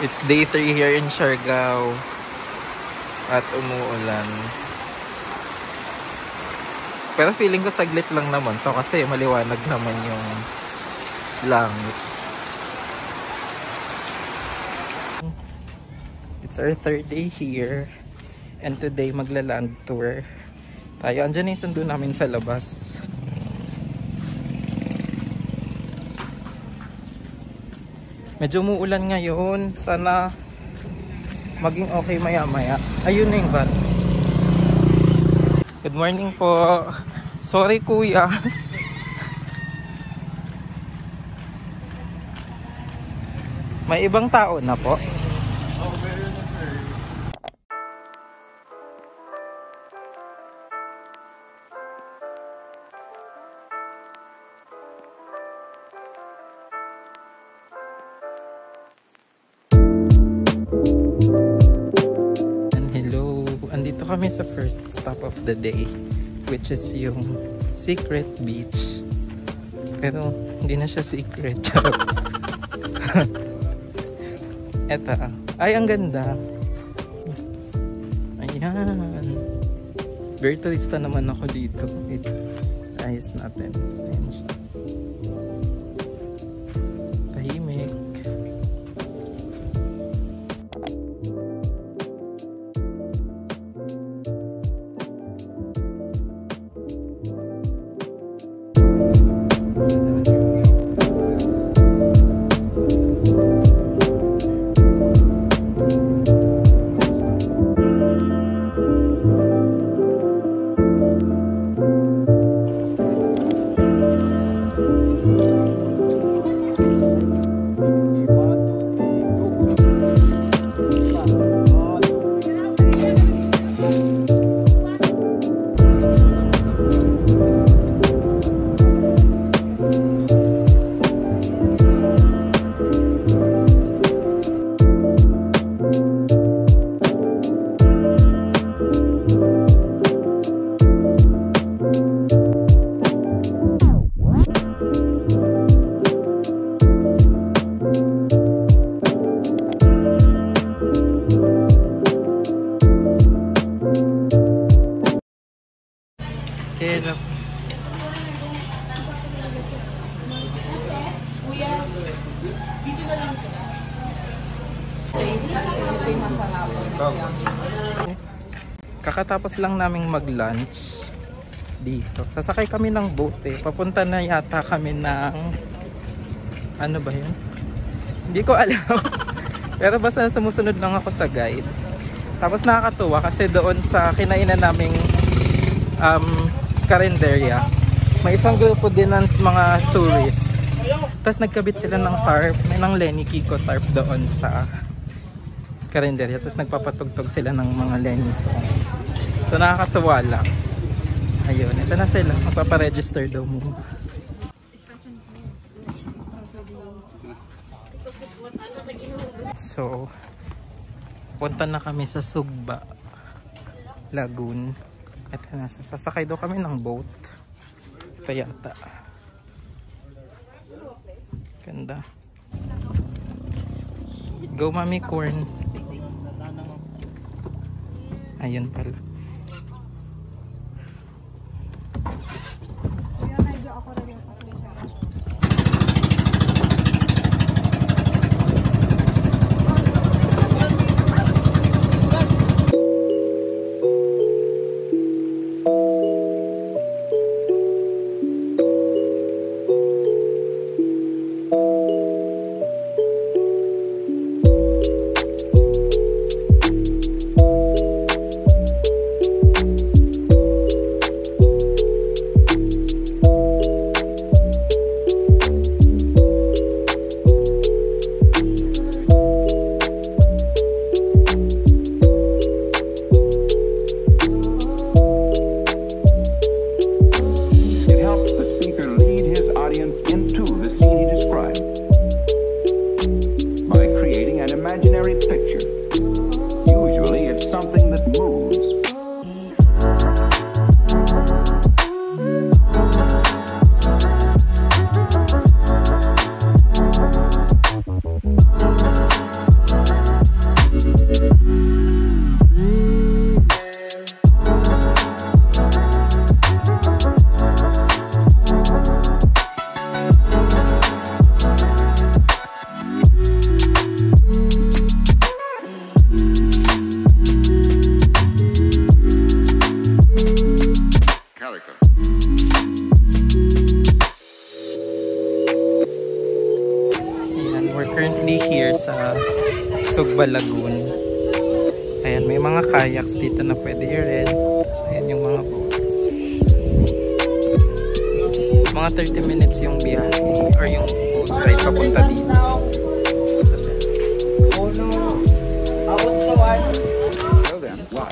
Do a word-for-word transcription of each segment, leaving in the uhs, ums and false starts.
It's day three here in Siargao at umuulan. Pero feeling ko saglit lang naman to kasi maliwanag naman yung langit. It's our third day here and today magla-land tour tayo. Andyan yung sundo namin sa labas. Medyo umuulan ngayon. Sana maging okay maya maya. Ayun na yung van. Good morning po. Sorry kuya. May ibang tao na po. Andito kami sa first stop of the day, which is yung secret beach. Pero hindi na siya secret. Eto. Ay, ang ganda. Ayan. Very turista naman ako dito. Ayos natin. Ayan siya. Tahimik. Hello. Kuya, dito na lang sila. Kakatapos lang naming mag-lunch dito. Sasakay kami ng boat eh. Papunta na yata kami ng ano ba yun? Hindi ko alam. Pero basta sumusunod lang ako sa guide. Tapos nakakatuwa kasi doon sa kinainan naming um, karinderya, may isang grupo din ng mga tourist. Tapos nagkabit sila ng tarp, may ng Lenny Kiko tarp doon sa karinderya. Tapos nagpapatugtog sila ng mga Lenny songs. So nakakatuwa lang. Ayun, ito na sila. Magpaparegister daw mo. So, punta na kami sa Sugba Lagoon. Ito na, sasakay daw kami ng boat. Ito yata. Ganda. Go mami corn. Ayun pala. Ayan, we're currently here sa Sugba Lagoon. Ayan, may mga kayaks dito na pwede i-rent. So, ayan yung mga boats. Mga thirty minutes yung biyahe or yung boat ride papunta dito. Oh no, I want so I Well then, why?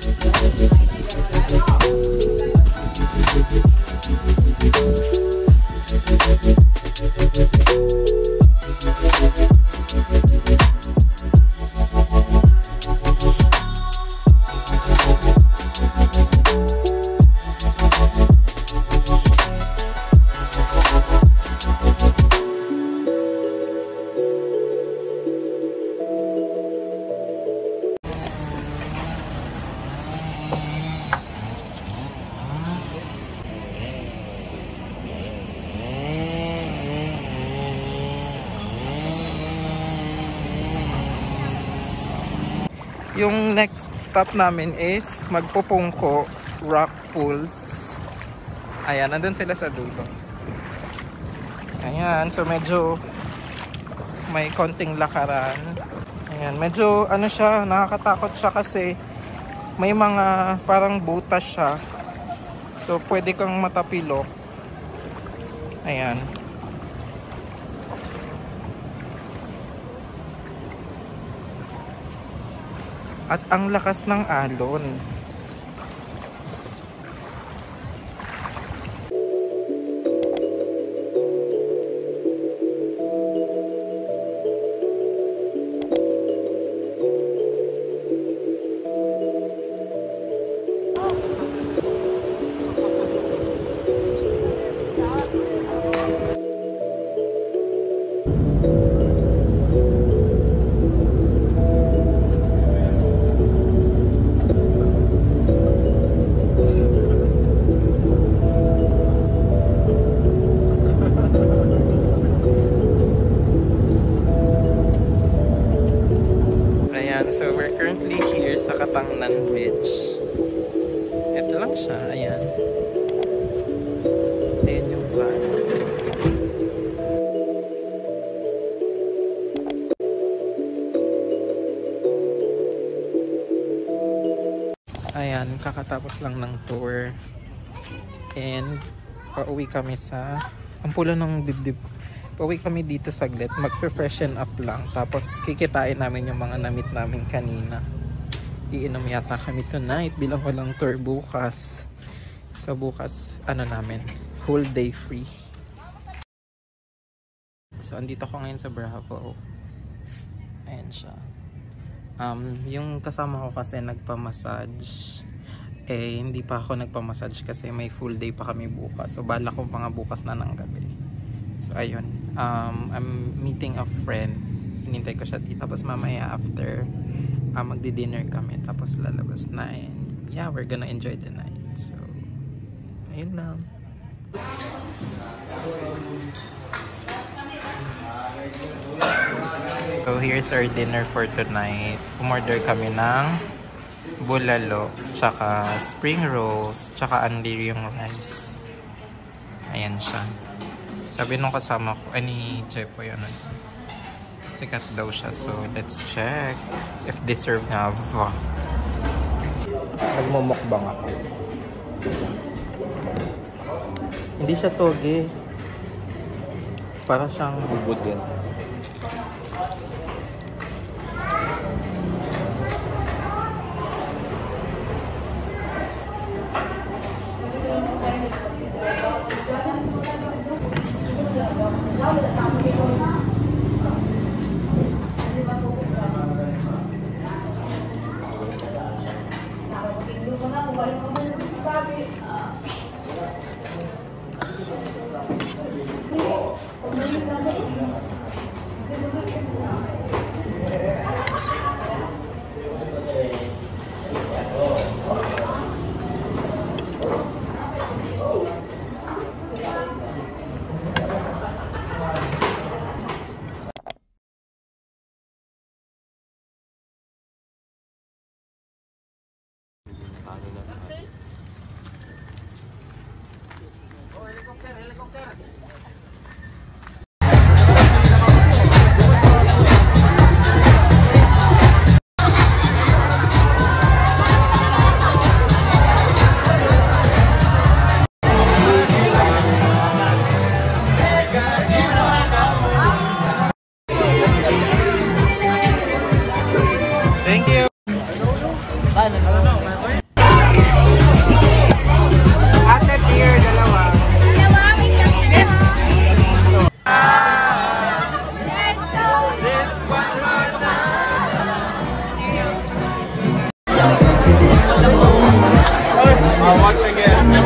Yung next stop namin is Magpupungko Rock Pools. Ayan, nandun sila sa dulo. Ayan, so medyo may konting lakaran. Ayan, medyo ano siya, nakakatakot siya kasi may mga parang butas siya. So pwede kang matapilok. Ayan. At ang lakas ng alon. So we're currently here sa Katangnan Beach. Ito lang siya, ayan. Ayan yung plan. Ayan, kakatapos lang ng tour. And pauwi kami sa ang pula ng dibdib. Pauwi kami dito saglit, mag-freshen up lang. Tapos kikitain namin yung mga namit namin kanina. Iinom yata kami tonight bilang walang tour bukas. So bukas, ano namin, whole day free. So andito ko ngayon sa Bravo. Ayan siya. Um, yung kasama ko kasi nagpa-massage. Eh, hindi pa ako nagpa-massage kasi may full day pa kami bukas. So bala ko mga bukas na ng gabi. So ayun, um, I'm meeting a friend. Hinintay ko siya dito. Tapos mamaya after, uh, magdi-dinner kami. Tapos lalabas na. And yeah, we're gonna enjoy the night. So, ayun lang. So here's our dinner for tonight. Umorder kami ng bulalo, tsaka spring rolls, tsaka andir yung rice. Ayan siya. Sabi nung kasama ko, ani Jepo yun, sikat daw siya. So, let's check if deserve nga. Nagmumukbang ako. Hindi siya toge. Para siyang bubod din. Thank you. Ate beer, dalawa. Dalawa, wait lang sila. This one more time. I'll watch again. I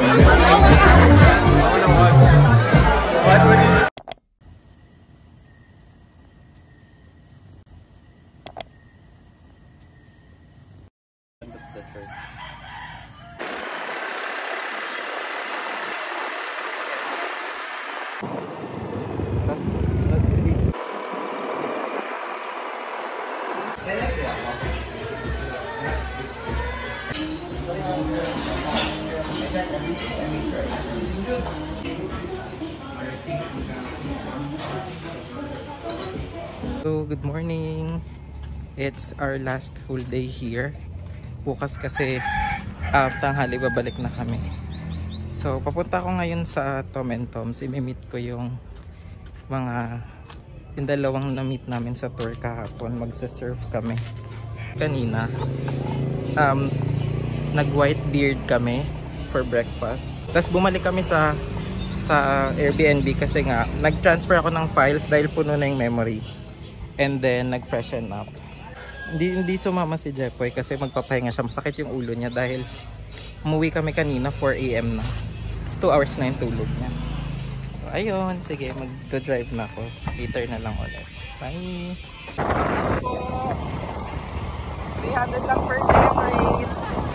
wanna watch. What would you So, good morning. It's our last full day here. Bukas kasi uh, tanghali babalik na kami. So, papunta ko ngayon sa Tom and Tom's. I-meet ko yung mga yung dalawang na-meet namin sa tour kahapon. Magsa-surf kami. Kanina, um, nag-white beard kami for breakfast. Tapos bumalik kami sa sa Airbnb kasi nga nag-transfer ako ng files dahil puno na yung memory. And then nag-freshen up. Hindi, hindi sumama si Jepoy kasi magpapahinga siya. Masakit yung ulo niya dahil umuwi kami kanina four A M na. It's two hours na yung tulog niya. So ayun, sige, mag-drive na ako. Later na lang ulit. Bye! Yes po! three hundred lang per day ang rate.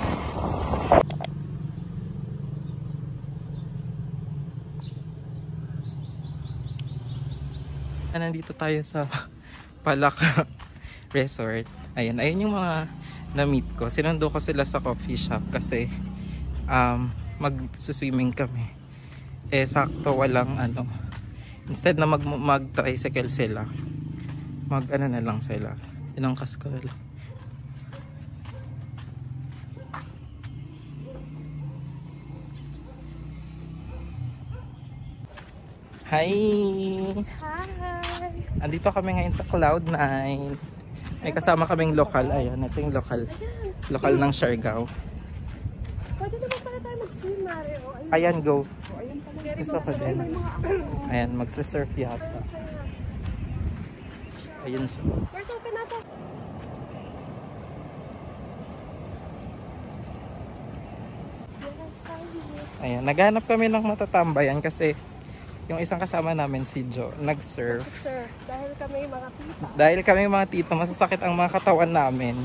Nandito tayo sa Palaka Resort. Ayun, ayun yung mga na-meet ko. Sinundo ko sila sa coffee shop kasi um, mag-swimming kami. Eh, sakto walang ano. Instead na mag- mag-tricycle sila, mag-ano na lang sila. Inangkas ko na lang. Hi! Hi! Andito kami ngayon sa Cloud nine. May kasama kaming lokal. Ayan, ito yung lokal. Lokal ng Siargao. Pwede naman pala tayo mag-swim, Mario. Ayan, go. Ayun pala. Gusto ko din. Ayan, magsa-surf yata. Ayun siya. Where's open natin? Ayan, naghanap kami ng matatambayan kasi yung isang kasama namin si Jo, nag-surf. Sir, dahil kami mga tita. Dahil kami mga tito, masasakit ang mga katawan namin.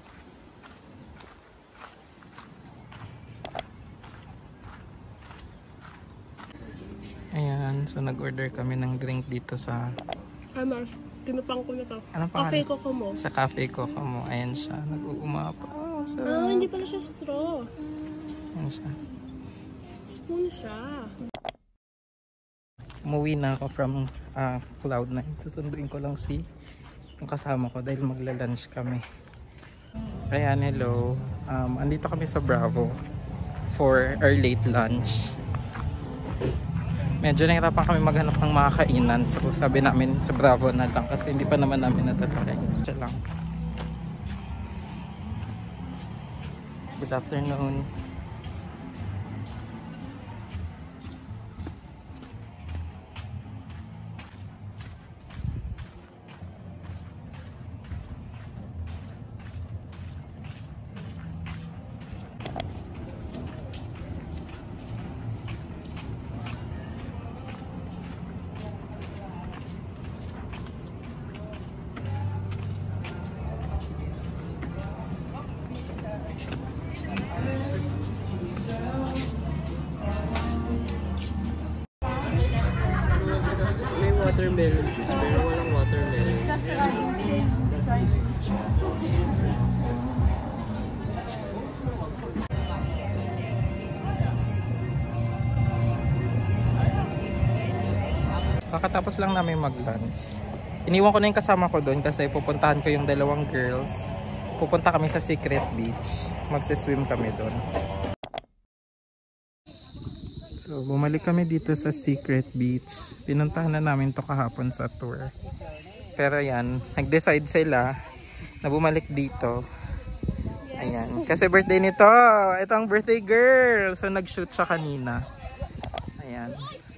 Ayan, so nag-order kami ng drink dito sa... Ano, tinupang ko na to. Anong pangalan? Cafe Coco mo. Sa Cafe Coco mo. Ayan siya, nag-uumapa. Oh, so... Ah, hindi pala siya straw. Ayan siya. Spoon siya. Umuwi na ako from uh, Cloud nine. Susunduin ko lang si yung kasama ko dahil magla-lunch kami. Ayan, hello. Um, andito kami sa Bravo for our late lunch. Medyo nahirapan kami maghanap ng mga kainan. So sabi namin sa Bravo na lang kasi hindi pa naman namin natatry. Diyan lang. Good afternoon. Watermelon juice, pero walang watermelon. Kakatapos lang namin mag-lunch. Iniwan ko na yung kasama ko doon kasi pupuntahan ko yung dalawang girls. Pupunta kami sa Secret Beach. Magsiswim kami doon. So, bumalik kami dito sa Secret Beach. Pinuntahan na namin to kahapon sa tour. Pero yan, nag-decide sila na bumalik dito. Ayan. Kasi birthday nito. Ito ang birthday girl. So, nag-shoot siya kanina. Ayan.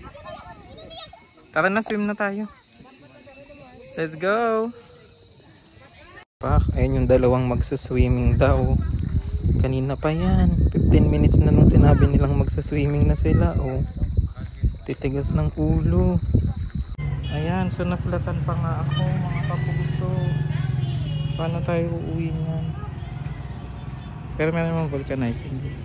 Tara na, swim na tayo. Let's go! Pak, ayun yung dalawang magsuswimming daw. Kanina pa yan. fifteen minutes na nung sinabi nilang magsuswimming na sila. Oh. Titigas ng ulo. Ayan, so naflatan pa nga ako mga kapuso. Paano tayo uuwi niyan? Pero meron namang vulcanizing dito.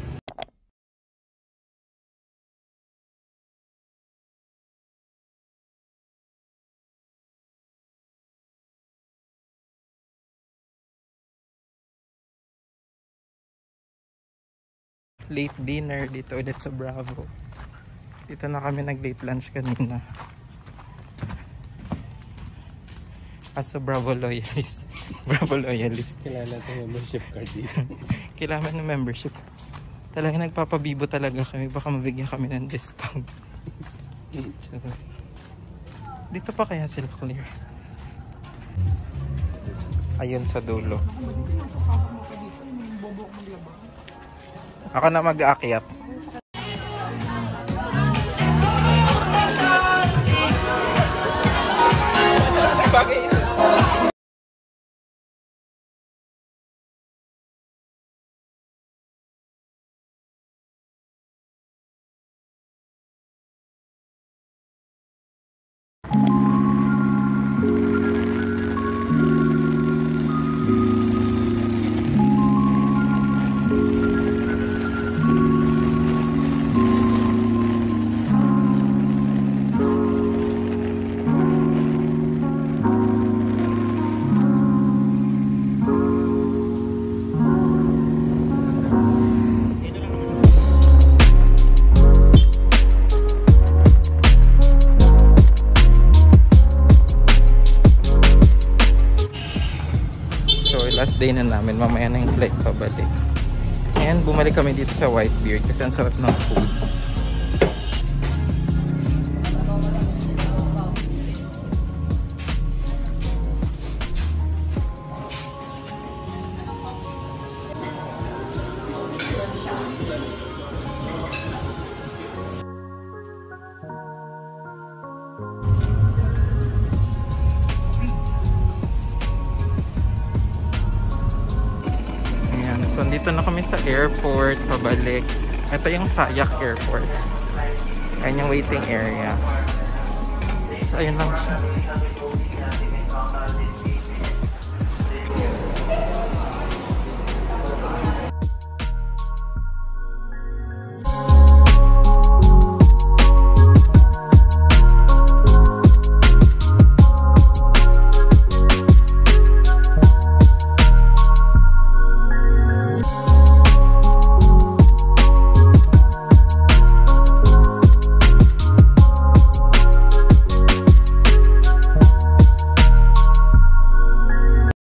Late dinner dito ulit sa Bravo. Dito na kami nag late lunch kanina. As a Bravo loyalist. Bravo loyalist. Kailangan natin membership card dito. Kailangan ng membership. Talaga nagpapabibo talaga kami. Baka mabigyan kami ng discount. Dito pa kaya sila clear? Ayun sa dulo. Ako na mag-aakyat. Last day na namin, mamaya na yung flight pabalik. And bumalik kami dito sa Whitebeard kasi ang sarap ng food. So, dito na kami sa airport, pabalik. Ito yung Sayak Airport. Ayan yung waiting area. So, ayun lang siya.